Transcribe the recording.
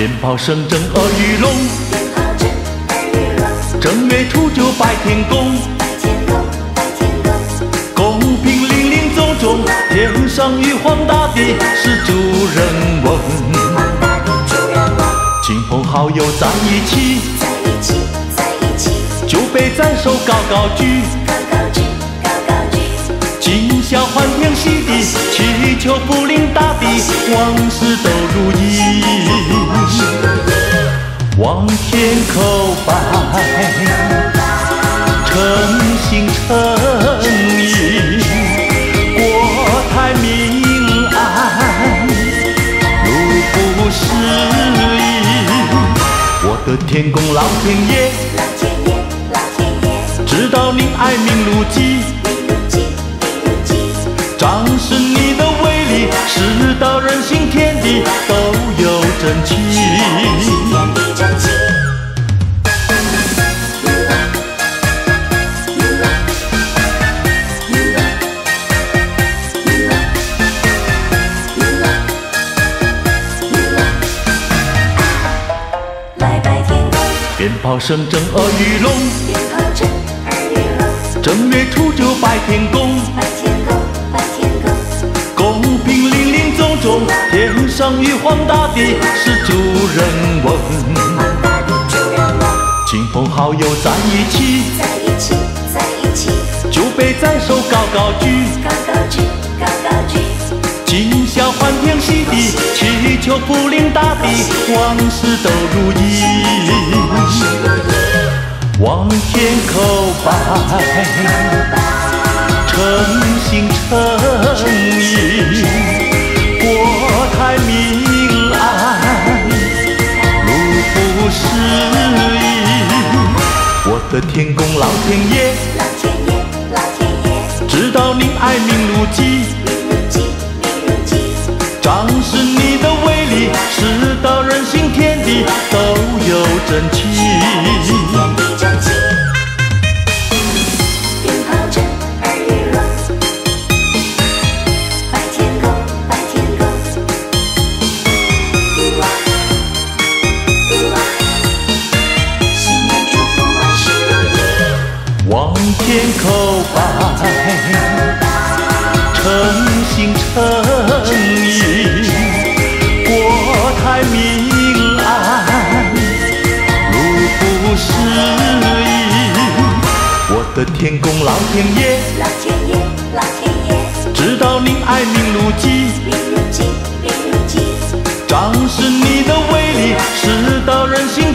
鞭炮声震耳欲聋，正月初九拜天公，公平凛凛重重，天上玉皇大帝是主人翁。亲朋好友在一起，酒杯在手高高举，今宵欢天喜地，祈求福临大地，万事都如意。往天叩拜，诚心诚意，国泰民安，如不失意。我的天公老天爷，知道您爱民如己，彰示你的威力，世道人心天地都有正气。鞭炮声震耳欲聋，正月初九拜天公，公平凛凛重重，天上玉皇大帝是主人翁。亲朋好友在一起，酒杯在手高高举，今宵欢天喜地，祈求福临大地，万事都如意。往天叩拜，诚心诚意，国泰民安，如不失意。我的天公老天爷，知道您爱民如己，彰示你的威力，世道人心天地都有正气。往天叩拜，诚心诚意，国泰民安，如不失意。我的天公老天爷，知道您爱民如己，彰示你的威力，世道人心